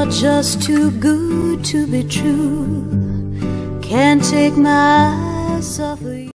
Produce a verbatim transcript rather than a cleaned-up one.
just too good to be true. Can't take my eyes off of you.